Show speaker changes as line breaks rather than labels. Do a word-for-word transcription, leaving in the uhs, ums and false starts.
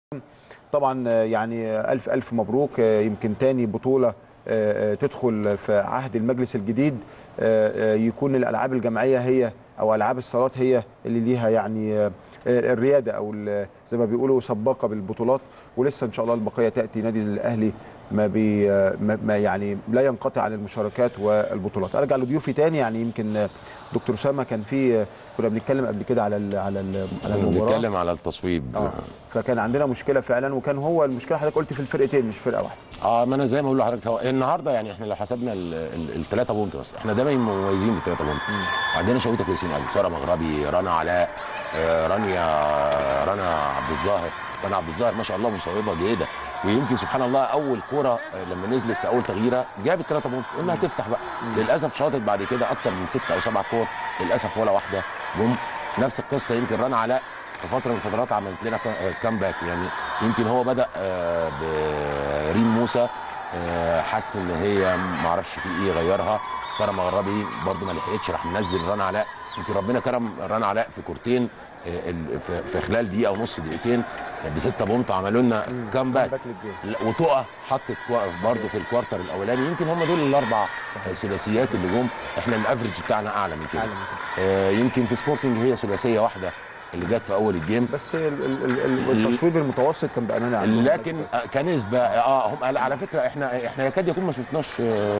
طبعا يعني ألف ألف مبروك. يمكن تاني بطولة تدخل في عهد المجلس الجديد، يكون الألعاب الجماعية هي أو ألعاب الصالات هي اللي ليها يعني الريادة أو زي ما بيقولوا سباقة بالبطولات، ولسه إن شاء الله البقية تأتي. نادي الأهلي ما بي ما يعني لا ينقطع عن المشاركات والبطولات. أرجع لضيوفي تاني. يعني يمكن دكتور أسامة كان في كنا بنتكلم قبل كده على ال على ال على المباراة،
بنتكلم على التصويب.
اه فكان عندنا مشكله فعلا، وكان هو المشكله حضرتك قلت في الفرقتين مش فرقه واحده.
اه ما انا زي ما بقول لحضرتك، هو النهارده يعني احنا لو حسبنا الثلاثه بونت، بس احنا دايما مميزين بالثلاثه بونت. عندنا شويته كويسين قوي، ساره مغربي، رنا علاء، آه رانيا رنا عبد الظاهر رنا عبد الظاهر ما شاء الله مصوبه جيده. ويمكن سبحان الله اول كوره لما نزلت في اول تغييره جابت ثلاثه بونت، قلنا هتفتح بقى. للاسف شاطت بعد كده اكتر من ست او سبع كور، للاسف ولا واحده جم. نفس القصه يمكن رنا علاء في فتره من الفترات عملت لنا كامباك، يعني يمكن هو بدا بريم موسى، حس ان هي ما اعرفش في ايه غيرها. ساره مغربي برده ما لحقتش، راح منزل رنا علاء. يمكن ربنا كرم رنا علاء في كورتين في خلال دقيقه او نص دقيقتين بسته بونت، عملوا لنا كامباك. وتقى حطت برده في الكوارتر الاولاني. يمكن هم دول الاربع ثلاثيات اللي جم. احنا الافرج بتاعنا اعلى من كده. آه يمكن في سبورتنج هي ثلاثيه واحده اللي جت في اول الجيم،
بس التصويب المتوسط كان بامانه عندهم،
لكن كنسبه اه هم على فكره احنا احنا يكاد يكون ما شفناش